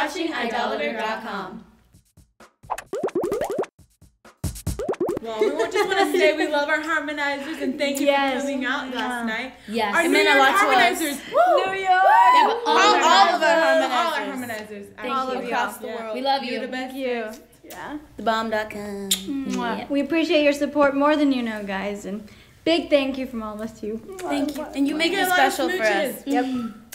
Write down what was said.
watching idolater.com. Well, we just want to say we love our harmonizers and thank you for coming out last night. Yes. Our New York harmonizers. New York. Yeah, but all of our All our harmonizers. Thank you. Across the world. We love you. You're the best. Thank you. Yeah. TheBomb.com. Yeah. We appreciate your support more than you know, guys. And big thank you from all of us to you. Thank you. And you make it special for us. Yep.